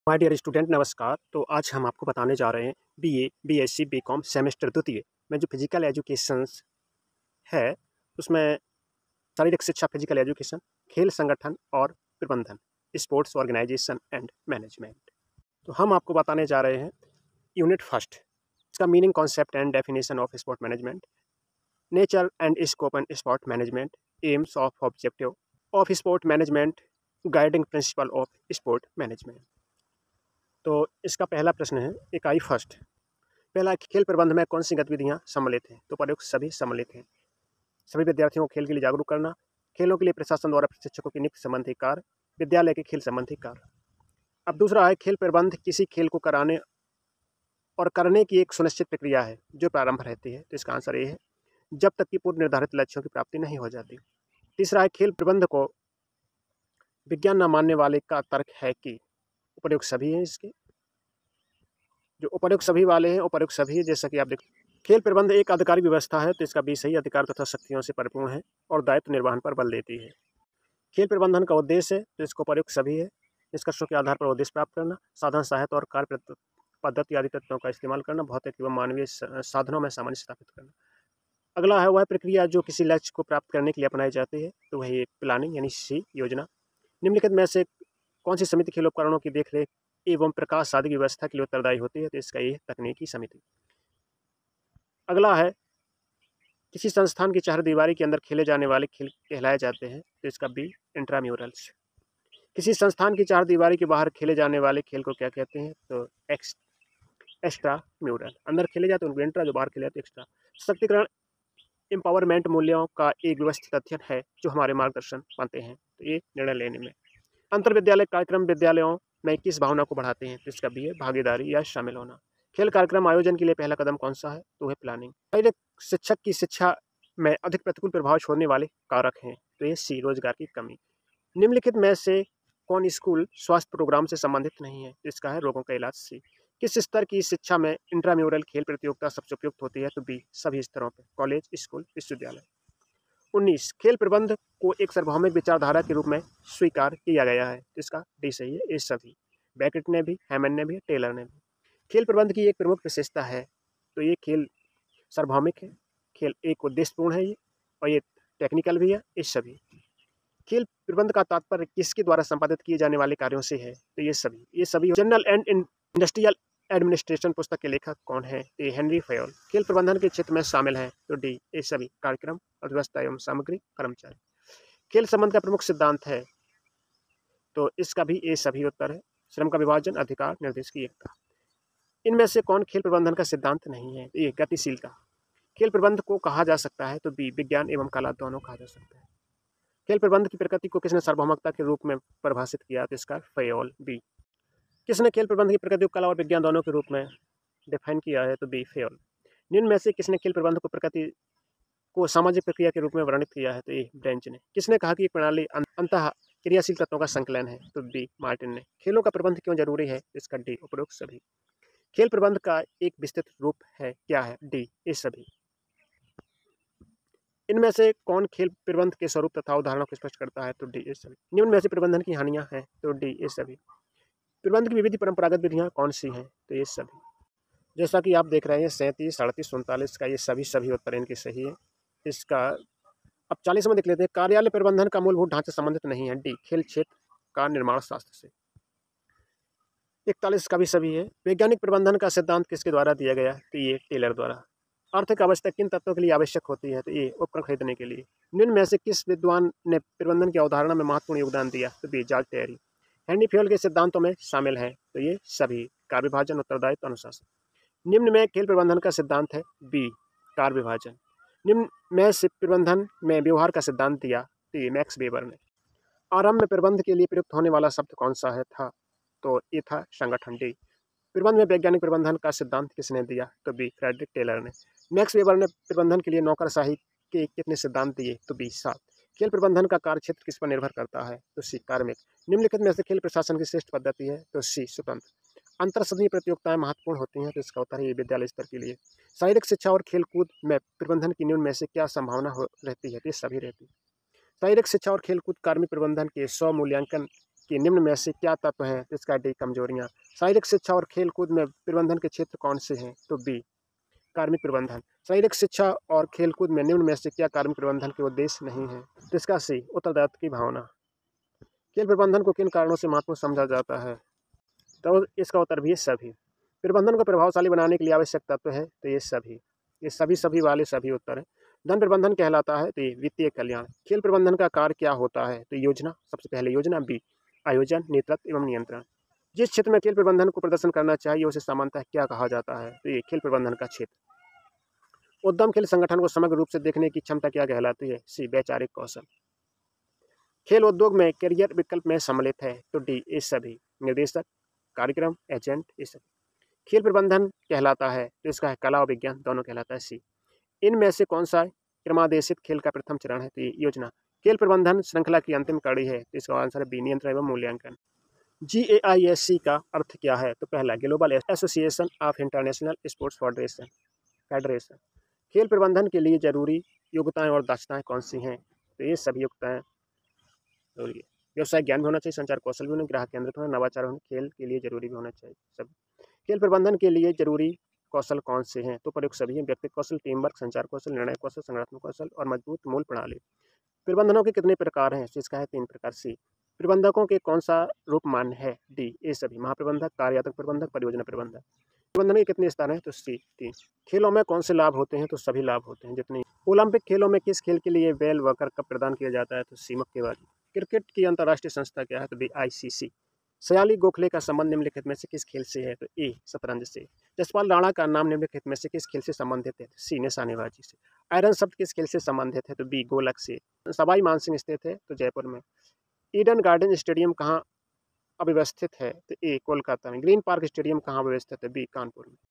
My dear student नमस्कार। तो आज हम आपको बताने जा रहे हैं बीए, बीएससी, बीकॉम सेमेस्टर द्वितीय में जो फिजिकल एजुकेशंस है, उसमें शारीरिक शिक्षा, फिजिकल एजुकेशन, खेल संगठन और प्रबंधन, स्पोर्ट्स ऑर्गेनाइजेशन एंड मैनेजमेंट। तो हम आपको बताने जा रहे हैं यूनिट फर्स्ट, इसका meaning, concept and definition of sport management, nature and scope and sport management, aims of objective of sport management, guiding principle of sport management. तो इसका पहला प्रश्न है, इकाई फर्स्ट, पहला, खेल प्रबंध में कौन सी गतिविधियां सम्मिलित हैं? तो प्रयुक्त सभी सम्मिलित हैं। सभी विद्यार्थियों को खेल के लिए जागरूक करना, खेलों के लिए प्रशासन द्वारा प्रशिक्षकों की नियुक्ति संबंधी कार्य, विद्यालय के खेल संबंधी कार्य। अब दूसरा है, खेल प्रबंध किसी खेल को कराने और करने की एक सुनिश्चित प्रक्रिया है जो प्रारंभ रहती है। तो इसका आंसर ये है, जब तक कि पूर्व निर्धारित लक्ष्यों की प्राप्ति नहीं हो जाती। तीसरा है, खेल प्रबंध को विज्ञान न मानने वाले का तर्क है कि, उपयुक्त सभी हैं इसके, जो उपयुक्त सभी वाले हैं उपयुक्त सभी, जैसा कि आप देख, खेल प्रबंध एक आधिकारिक व्यवस्था है, तो इसका भी सही, अधिकार तथा शक्तियों से परिपूर्ण है और दायित्व निर्वहन पर बल देती है। खेल प्रबंधन का उद्देश्य है, तो इसको उपयुक्त सभी है, निष्कर्षों के आधार पर उद्देश्य प्राप्त करना, साधन सहायता और कार्य पद्धति आदि तत्वों का इस्तेमाल करना, भौतिक एवं मानवीय साधनों में सामंजस्य स्थापित करना। अगला है, वह प्रक्रिया जो किसी लक्ष्य को प्राप्त करने के लिए अपनाई जाती है, तो वही प्लानिंग यानी सी, योजना। निम्नलिखित में से कौन सी समिति खेल उपकरणों की देखरेख एवं प्रकाश आदि की व्यवस्था के लिए उत्तरदायी होती है? तो इसका ये तकनीकी समिति। अगला है, किसी संस्थान की चारदीवारी के अंदर खेले जाने वाले खेल कहलाए जाते हैं? तो इसका बी, इंट्राम्यूरल्स। किसी संस्थान की चारदीवारी के बाहर खेले जाने वाले खेल को क्या कहते हैं? तो एक्स्ट्रा म्यूरल। अंदर खेले जाते हैं उनको इंट्रा, जो बाहर खेले जाते हैं एक्स्ट्रा। सशक्तिकरण, एम्पावरमेंट मूल्यों का एक व्यवस्थित अध्ययन है जो हमारे मार्गदर्शन पाते हैं, तो ये निर्णय लेने में। अंतर विद्यालय कार्यक्रम विद्यालयों में किस भावना को बढ़ाते हैं? तो इसका भी है, भागीदारी या शामिल होना। खेल कार्यक्रम आयोजन के लिए पहला कदम कौन सा है? तो है प्लानिंग। शारीरिक शिक्षक की शिक्षा में अधिक प्रतिकूल प्रभाव छोड़ने वाले कारक हैं? तो ये सी, रोजगार की कमी। निम्नलिखित में से कौन स्कूल स्वास्थ्य प्रोग्राम से संबंधित नहीं है? तो इसका है, रोगों का इलाज। सी, किस स्तर की शिक्षा में इंट्राम्यूरल खेल प्रतियोगिता सबसे उपयुक्त होती है? तो बी, सभी स्तरों पर, कॉलेज, स्कूल, विश्वविद्यालय। 19, खेल प्रबंध को एक सार्वभौमिक विचारधारा के रूप में स्वीकार किया गया है? तो इसका डी सही है, ये सभी, बैकेट ने भी, हैमन ने भी, टेलर ने भी। खेल प्रबंध की एक प्रमुख विशेषता है, तो ये खेल सार्वभौमिक है, खेल एक उद्देश्यपूर्ण है ये, और ये टेक्निकल भी है, ये सभी। खेल प्रबंध का तात्पर्य किसके द्वारा संपादित किए जाने वाले कार्यों से है? तो ये सभी। जनरल एंड इंडस्ट्रियल एडमिनिस्ट्रेशन पुस्तक के लेखक कौन है? तो ये हेनरी फयोल। खेल प्रबंधन के क्षेत्र में शामिल है? तो डी, ये सभी, कार्यक्रम, अर्थव्यवस्था एवं सामग्री, कर्मचारी। खेल संबंध का प्रमुख सिद्धांत है? तो इसका भी ये सभी उत्तर है, श्रम का विभाजन, अधिकार, निर्देश की एकता। इनमें से कौन खेल प्रबंधन का सिद्धांत नहीं है? ये गतिशीलता। खेल प्रबंध को कहा जा सकता है? तो बी, विज्ञान एवं कला दोनों कहा जा सकता है। खेल प्रबंध की प्रकृति को किसने सार्वभौमिकता के रूप में परिभाषित किया? तो इसका फयोल, बी। किसने खेल प्रबंध की प्रकृति को कला और विज्ञान दोनों के रूप में डिफाइन किया है? तो बी, फयोल। निम्न में से किसने खेल प्रबंध को प्रकृति को सामाजिक प्रक्रिया के रूप में वर्णित किया है? तो ए, ब्रेंच ने। किसने कहा कि एक प्रणाली अंतः क्रियाशील तत्वों का संकलन है? तो बी, मार्टिन ने। खेलों का प्रबंध क्यों जरूरी है? इसका डी, उपरोक्त सभी। खेल प्रबंध का एक विस्तृत रूप है, क्या है? डी, ये सभी। इनमें से कौन खेल प्रबंध के स्वरूप तथा उदाहरणों को स्पष्ट करता है? तो डी, ये सभी। निम्न में से प्रबंधन की हानियां हैं? तो डी, ये सभी। प्रबंध की विविध परंपरागत विधियां कौन सी हैं? तो ये सभी। जैसा कि आप देख रहे हैं, 37, 38, 39 का ये सभी उत्तर इनके सही है। इसका अब 40 में देख लेते हैं, कार्यालय प्रबंधन का मूलभूत ढांचा संबंधित नहीं है? डी, खेल क्षेत्र का निर्माण शास्त्र से। 41 का भी सभी है। वैज्ञानिक प्रबंधन का सिद्धांत किसके द्वारा दिया गया? तो ये टेलर द्वारा। आर्थिक आवश्यकता किन तत्वों के लिए आवश्यक होती है? तो ये उपकरण खरीदने के लिए। निम्न में से किस विद्वान ने प्रबंधन की अवधारणा में महत्वपूर्ण योगदान दिया? तो B, George Terry. Henri Fayol के सिद्धांतों में शामिल है? तो ये सभी, कार्य विभाजन, उत्तरदायित्व, अनुशासन। निम्न में खेल प्रबंधन का सिद्धांत है? बी, कार्य विभाजन। निम्न में से प्रबंधन में व्यवहार का सिद्धांत दिया? तो ये मैक्स वेबर ने। आरंभ में प्रबंध के लिए प्रयुक्त होने वाला शब्द कौन सा है था? तो ये था संगठन। डी, प्रबंध में वैज्ञानिक प्रबंधन का सिद्धांत किसने दिया? तो बी, फ्रेडरिक टेलर ने। मैक्स वेबर ने प्रबंधन के लिए नौकरशाही के कितने सिद्धांत दिए? तो बी, 7। खेल प्रबंधन का कार्य क्षेत्र किस पर निर्भर करता है? तो सी, कार्मिक। निम्नलिखित में से खेल प्रशासन की श्रेष्ठ पद्धति है? तो सी, स्वतंत्र। अंतर सदनीय प्रतियोगिताएं महत्वपूर्ण होती हैं? तो इसका उत्तर है विद्यालय स्तर के लिए। शारीरिक शिक्षा और खेलकूद में प्रबंधन की निम्न में से क्या संभावना रहती है? तो ये सभी रहती है। शारीरिक शिक्षा और खेलकूद कार्मिक प्रबंधन के 100 मूल्यांकन कि निम्न में से क्या तत्व हैं? तो इसका डी कमजोरियाँ। शारीरिक शिक्षा और खेल कूद में प्रबंधन के क्षेत्र कौन से हैं? तो बी कार्मिक प्रबंधन। शारीरिक शिक्षा और खेल कूद में निम्न में से क्या कार्मिक प्रबंधन के उद्देश्य नहीं है? तो इसका सी उत्तरदायित्व की भावना। खेल प्रबंधन को किन कारणों से महत्वपूर्ण समझा जाता है? तो इसका उत्तर भी है सभी। प्रबंधन को प्रभावशाली बनाने के लिए आवश्यक तत्व है, तो ये सभी वाले सभी उत्तर है। धन प्रबंधन कहलाता है, तो ये वित्तीय कल्याण। खेल प्रबंधन का कार्य क्या होता है? तो योजना, सबसे पहले योजना। बी आयोजन, नेतृत्व एवं नियंत्रण। जिस क्षेत्र में खेल प्रबंधन को प्रदर्शन करना चाहिए उसे सामान्यतः क्या कहा जाता है? तो ये खेल प्रबंधन का क्षेत्र। उद्यम खेल संगठन को समग्र रूप से देखने की क्षमता क्या कहलाती है? सी वैचारिक कौशल। खेल उद्योग में करियर विकल्प में सम्मिलित है, तो डी ये सभी। निर्देशक, कार्यक्रम, एजेंट, ये सभी। खेल प्रबंधन कहलाता है, तो इसका है कला और विज्ञान दोनों कहलाता है सी। इनमें से कौन सा क्रमादेशित खेल का प्रथम चरण है? तो ये योजना। खेल प्रबंधन श्रृंखला की अंतिम कड़ी है, तो इसका आंसर है बी नियंत्रण एवं मूल्यांकन। GAISC का अर्थ क्या है? तो पहला global association of international sports federation. खेल प्रबंधन के लिए जरूरी योग्यताएं और दक्षताएं कौन सी हैं? तो ये सभी योग्यताएं जरूरी है। व्यवसाय ज्ञान भी होना चाहिए, संचार कौशल भी होना, ग्राहक केंद्रित होना, नवाचार होना, खेल के लिए जरूरी भी होना चाहिए सब। खेल प्रबंधन के लिए जरूरी कौशल कौन से हैं? तो प्रयुक्त सभी हैं। व्यक्तिगत कौशल, टीम वर्क, संचार कौशल, निर्णय कौशल, संगठनात्मक कौशल और मजबूत मूल प्रणाली। प्रबंधनों के कितने प्रकार हैं? तो इसका है 3 प्रकार। सी प्रबंधकों के कौन सा रूप मान्य है? डी ये सभी। महाप्रबंधक, कार्यात्मक प्रबंधक, परियोजना प्रबंधक। प्रबंधन के कितने स्तर हैं? तो सी 3। खेलों में कौन से लाभ होते हैं? तो सभी लाभ होते हैं जितने। ओलंपिक खेलों में किस खेल के लिए बेल वर्कर कप प्रदान किया जाता है? तो सी मुक्केबाजी। क्रिकेट की अंतर्राष्ट्रीय संस्था क्या है? तो बी ICC। सयाली गोखले का संबंध निम्नलिखित में से किस खेल से है? तो ए शतरंज से। जसपाल राणा का नाम निम्नलिखित में से किस खेल से संबंधित है? सी निशानेबाजी से। आयरन शब्द किस खेल से संबंधित है? तो बी गोलक से। सवाई मानसिंह स्थित है, तो जयपुर में। ईडन गार्डन स्टेडियम कहाँ अव्यवस्थित है? तो ए कोलकाता में। ग्रीन पार्क स्टेडियम कहाँ अव्यवस्थित है? बी कानपुर में।